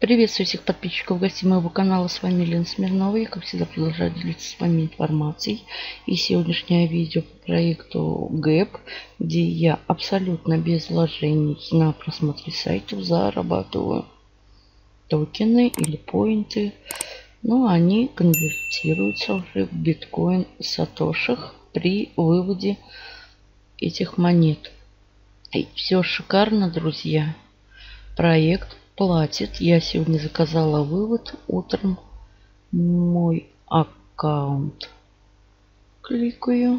Приветствую всех подписчиков, гостей моего канала. С вами Лена Смирнова. Я, как всегда, продолжаю делиться с вами информацией. И сегодняшнее видео по проекту ГЭП, где я абсолютно без вложений на просмотре сайтов зарабатываю токены или поинты. Но они конвертируются уже в биткоин сатошах при выводе этих монет. И все шикарно, друзья. Проект платит. Я сегодня заказала вывод утром. Мой аккаунт. Кликаю.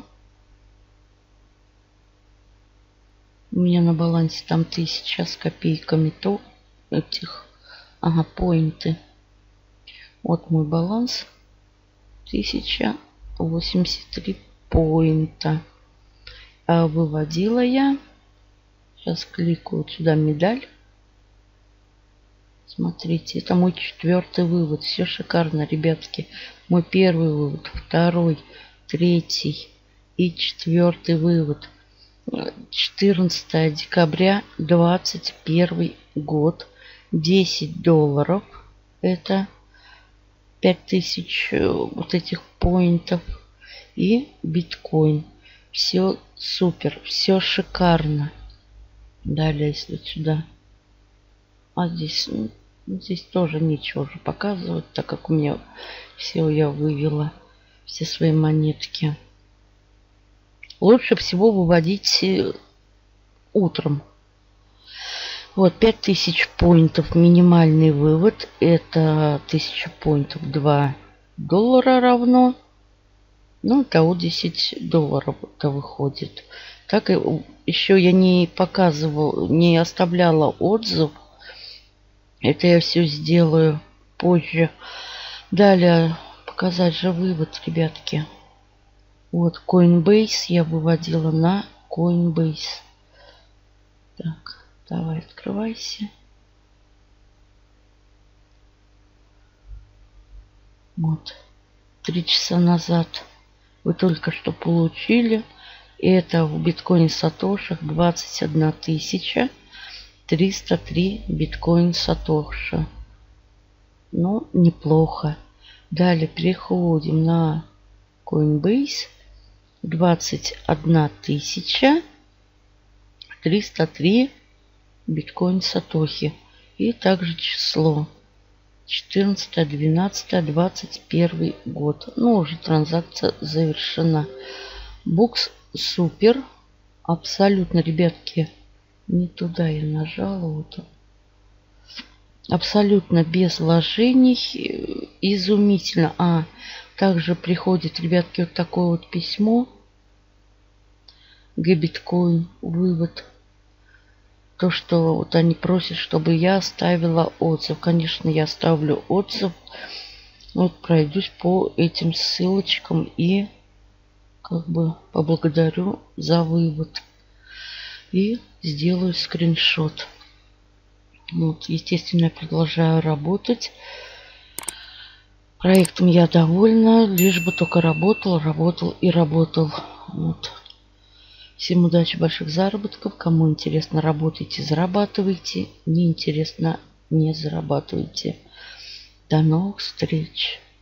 У меня на балансе там 1000 с копейками то этих. Ага, поинты. Вот мой баланс. 1083 поинта. А выводила я. Сейчас кликаю сюда медаль. Смотрите, это мой 4-й вывод. Все шикарно, ребятки. Мой 1-й вывод, 2-й, 3-й и 4-й вывод. 14 декабря 2021 год. 10 долларов. Это 5000 вот этих поинтов. И биткоин. Все супер, все шикарно. Далее, если сюда. А здесь, здесь тоже нечего уже показывать, так как у меня все я вывела, все свои монетки. Лучше всего выводить утром. Вот 5000 поинтов минимальный вывод. Это 1000 поинтов 2 доллара равно. Ну, того 10 долларов это выходит. Так и еще я не показывала, не оставляла отзыв. Это я все сделаю позже. Далее показать же вывод, ребятки. Вот Coinbase я выводила на Coinbase. Так, давай открывайся. Вот. 3 часа назад вы только что получили. Это в биткоине сатошах 21 303 биткоин сатоши. Ну, неплохо. Далее переходим на Coinbase. 21 303 биткоин сатохи. И также число 14-12-21 год. Ну, уже транзакция завершена. Букс супер. Абсолютно, ребятки. Не туда я нажала. Вот он. Абсолютно без вложений. Изумительно. Также приходит, ребятки, вот такое вот письмо. Г-биткоин. Вывод. То, что вот они просят, чтобы я оставила отзыв. Конечно, я оставлю отзыв. Вот пройдусь по этим ссылочкам и как бы поблагодарю за вывод. И сделаю скриншот. Вот, естественно, я продолжаю работать. Проектом я довольна. Лишь бы только работал, работал и работал. Вот. Всем удачи, больших заработков. Кому интересно, работайте, зарабатывайте. Не интересно, не зарабатывайте. До новых встреч.